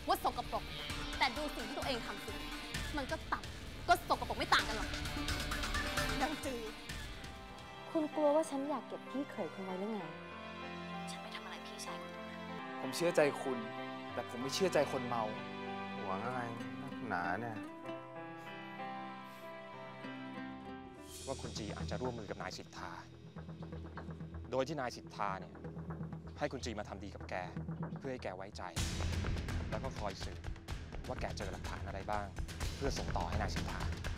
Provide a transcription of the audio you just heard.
ว่าสกปรกแต่ดูสิ่งที่ตัวเองทำสิมันก็ต่ำก็สกปรกไม่ต่างกันหรอกดังจือคุณกลัวว่าฉันอยากเก็บพี่เขยคุณไว้หรือไงฉันไม่ทำอะไรพี่ชายคุณนะผมเชื่อใจคุณ แต่ผมไม่เชื่อใจคนเมาหวังอะไรนักหนาเนี่ยว่าคุณจีอาจจะร่วมมือกับนายสิทธาโดยที่นายสิทธาเนี่ยให้คุณจีมาทำดีกับแกเพื่อให้แกไว้ใจแล้วก็คอยสืบว่าแกเจอหลักฐานอะไรบ้างเพื่อส่งต่อให้นายสิทธา